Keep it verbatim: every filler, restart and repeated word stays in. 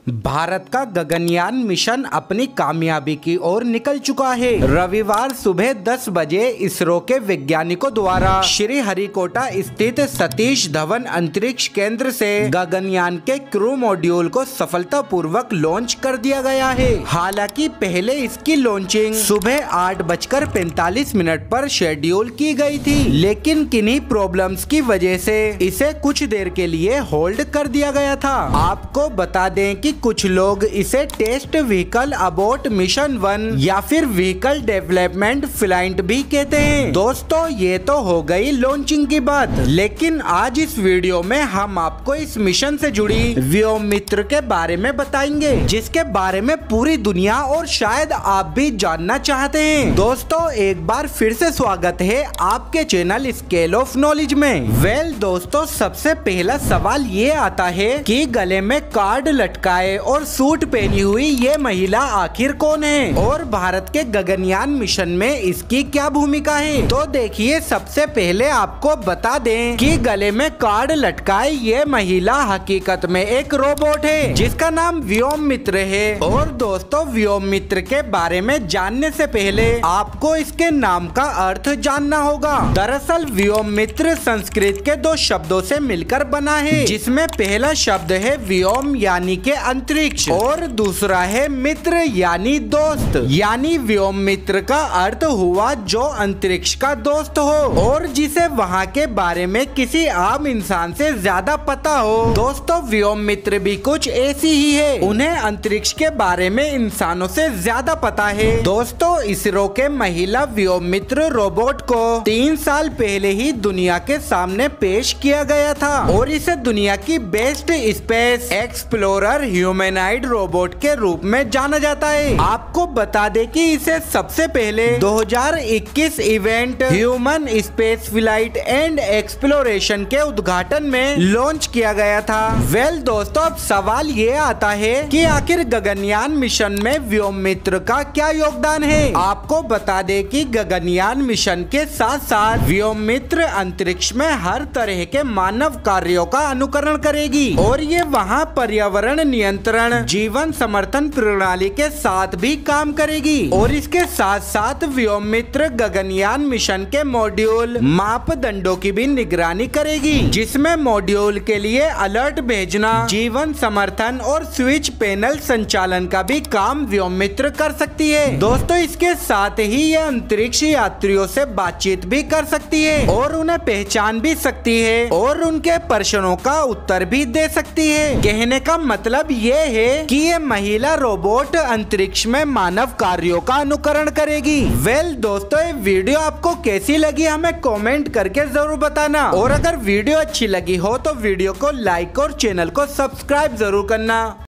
भारत का गगनयान मिशन अपनी कामयाबी की ओर निकल चुका है। रविवार सुबह दस बजे इसरो के वैज्ञानिकों द्वारा श्री हरिकोटा स्थित सतीश धवन अंतरिक्ष केंद्र से गगनयान के क्रू मॉड्यूल को सफलतापूर्वक लॉन्च कर दिया गया है। हालांकि पहले इसकी लॉन्चिंग सुबह आठ बजकर पैंतालीस मिनट पर शेड्यूल की गई थी, लेकिन किन्हीं प्रॉब्लम्स की वजह से इसे कुछ देर के लिए होल्ड कर दिया गया था। आपको बता दें कि कुछ लोग इसे test vehicle abort mission one या फिर व्हीकल डेवलपमेंट फ्लाइट भी कहते हैं। दोस्तों, ये तो हो गई लॉन्चिंग की बात, लेकिन आज इस वीडियो में हम आपको इस मिशन से जुड़ी व्योममित्र के बारे में बताएंगे, जिसके बारे में पूरी दुनिया और शायद आप भी जानना चाहते हैं। दोस्तों, एक बार फिर से स्वागत है आपके चैनल स्केल ऑफ नॉलेज में। वेल दोस्तों, सबसे पहला सवाल ये आता है कि गले में कार्ड लटकाए और सूट पहनी हुई ये महिला आखिर कौन है और भारत के गगनयान मिशन में इसकी क्या भूमिका है। तो देखिए, सबसे पहले आपको बता दें कि गले में कार्ड लटकाए ये महिला हकीकत में एक रोबोट है, जिसका नाम व्योममित्र है। और दोस्तों, व्योममित्र के बारे में जानने से पहले आपको इसके नाम का अर्थ जानना होगा। दरअसल व्योममित्र संस्कृत के दो शब्दों से मिलकर बना है, जिसमें पहला शब्द है व्योम यानी के अंतरिक्ष और दूसरा है मित्र यानी दोस्त। यानी व्योम मित्र का अर्थ हुआ जो अंतरिक्ष का दोस्त हो और जिसे वहाँ के बारे में किसी आम इंसान से ज्यादा पता हो। दोस्तों, व्योम मित्र भी कुछ ऐसी ही है, उन्हें अंतरिक्ष के बारे में इंसानों से ज्यादा पता है। दोस्तों, इसरो के महिला व्योम मित्र रोबोट को तीन साल पहले ही दुनिया के सामने पेश किया गया था और इसे दुनिया की best space explorer humanoid robot के रूप में जाना जाता है। आपको बता दें कि इसे सबसे पहले दो हज़ार इक्कीस event human space flight and exploration के उद्घाटन में लॉन्च किया गया था। वेल दोस्तों, अब सवाल ये आता है कि आखिर गगनयान मिशन में व्योममित्र का क्या योगदान है। आपको बता दें कि गगनयान मिशन के साथ साथ व्योममित्र अंतरिक्ष में हर तरह के मानव कार्यों का अनुकरण करेगी और ये वहाँ पर्यावरण नियंत्रण, जीवन समर्थन प्रणाली के साथ भी काम करेगी। और इसके साथ साथ व्योममित्र गगनयान मिशन के मॉड्यूल मापदंडों की भी निगरानी करेगी, जिसमें मॉड्यूल के लिए अलर्ट भेजना, जीवन समर्थन और स्विच पैनल संचालन का भी काम व्योममित्र कर सकती है। दोस्तों, इसके साथ ही ये अंतरिक्ष यात्रियों से बातचीत भी कर सकती है और उन्हें पहचान भी सकती है और उनके प्रश्नों का उत्तर भी दे सकती है। कहने का मतलब ये है कि ये महिला रोबोट अंतरिक्ष में मानव कार्यों का अनुकरण करेगी। वेल दोस्तों, ये वीडियो आपको कैसी लगी हमें कमेंट करके जरूर बताना और अगर वीडियो अच्छी लगी हो तो वीडियो को लाइक और चैनल को सब्सक्राइब जरूर करना।